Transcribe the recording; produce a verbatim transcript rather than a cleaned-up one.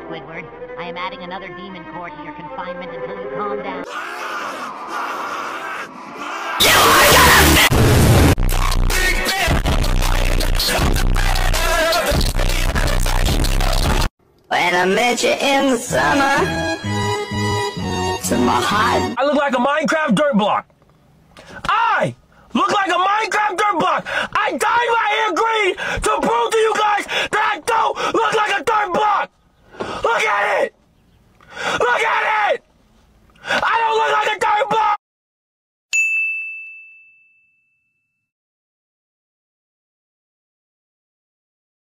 Squidward. I am adding another demon core to your confinement until you calm down. When I met you in the summer, to my heart. I look like a Minecraft dirt block. I look like a Minecraft dirt block. I dyed my hair green to prove to you guys that I don't look